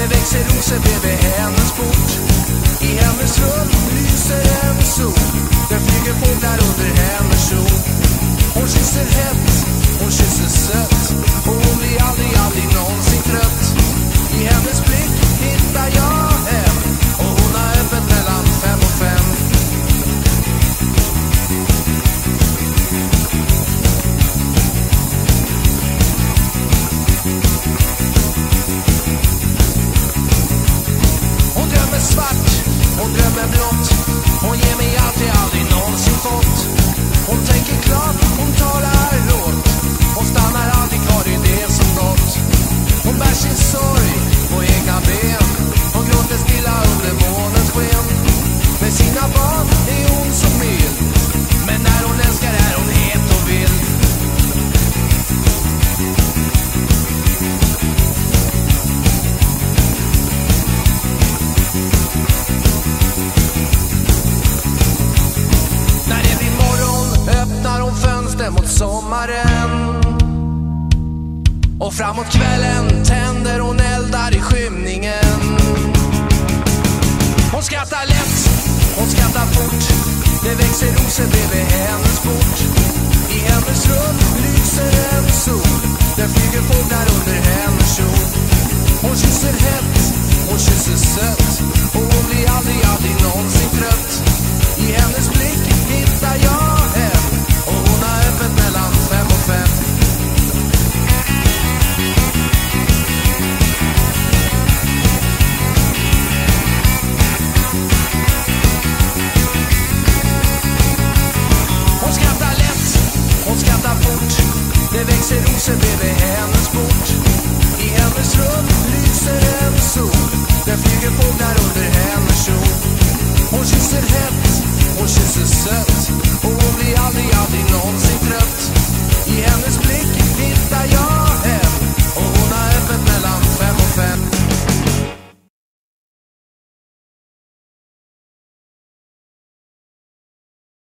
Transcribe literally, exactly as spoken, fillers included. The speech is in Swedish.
Det växer rosor bredvid hennes port. I hennes rum lyser en sol. Det flyger fåglar under hennes kjol. Hon kysser hett, hon kysser sött. Och hon blir aldrig, aldrig någonsin trött. I hennes blick hittar jag hem. Och hon har öppet mellan fem och fem. Hon drömmer svart, hon drömmer blått. Hon ger mig allt jag aldrig någonsin fått. Hon tänker klart, hon talar råd. Hon stannar aldrig kvar i det som gått. Hon bär sin sorg på egna ben. Hon gråter stilla under månens sken. Med sina barn är hon så mild. Men när hon älskar är hon het och vild. När det blir morgon öppnar hon fönster mot sommaren. Och framåt kvällen tänder hon eldar i skymningen. Hon skrattar lätt, hon skrattar fort. Det växer rosor bredvid hennes port. I hennes rum lyser en sol. Det flyger fåglar under hennes kjol. Hon kysser hett, hon kysser sött. Och hon blir aldrig, aldrig någonsin trött. I hennes blick hittar jag hem. Och hon har öppet mellan fem och fem. Hon skrattar lätt, hon skrattar fort. Det växer rosor bredvid hennes port. I hennes rum lyser en sol. Det flyger fåglar under hennes kjol. Hon kysser hett, hon kysser sött. Och hon blir aldrig, aldrig någonsin